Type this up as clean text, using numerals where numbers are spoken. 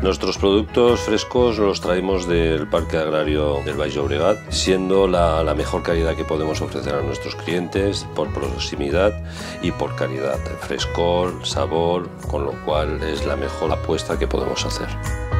Nuestros productos frescos los traemos del Parque Agrario del Baix Llobregat, siendo la mejor calidad que podemos ofrecer a nuestros clientes por proximidad y por calidad, frescor, sabor, con lo cual es la mejor apuesta que podemos hacer.